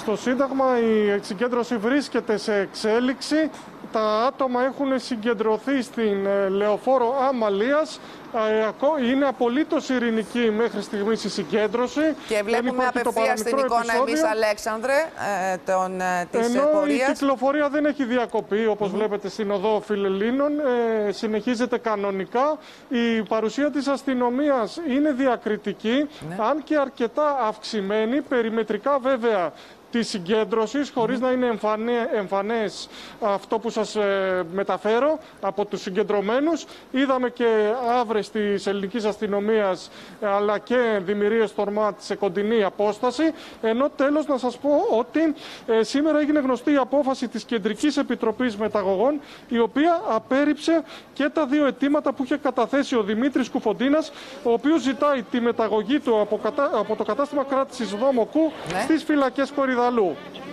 Στο Σύνταγμα η συγκέντρωση βρίσκεται σε εξέλιξη. Τα άτομα έχουν συγκεντρωθεί στην Λεωφόρο Αμαλίας. Είναι απολύτως ειρηνική μέχρι στιγμής η συγκέντρωση. Και βλέπουμε απευθείας την εικόνα εμείς, Αλέξανδρε, της πορείας. Η κυκλοφορία δεν έχει διακοπεί, όπως βλέπετε στην οδό Φιλελλήνων. Συνεχίζεται κανονικά. Η παρουσία της αστυνομίας είναι διακριτική, αν και αρκετά αυξημένη, περιμετρικά βέβαια της συγκέντρωσης, χωρίς να είναι εμφανές αυτό που σας μεταφέρω από τους συγκεντρωμένους. Είδαμε και άβρες της ελληνικής αστυνομίας, αλλά και δημιουργίες τορμάτ σε κοντινή απόσταση. Ενώ τέλος να σας πω ότι σήμερα έγινε γνωστή η απόφαση της Κεντρικής Επιτροπής Μεταγωγών, η οποία απέρριψε και τα δύο αιτήματα που είχε καταθέσει ο Δημήτρης Κουφοντίνας, ο οποίος ζητάει τη μεταγωγή του από το κατάστημα κράτησης Δόμο Κου στις φυλακές Κορυδαλού.